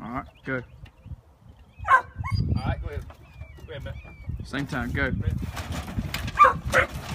Alright, go. Alright, go ahead. Wait a minute. Same time, go. Wait.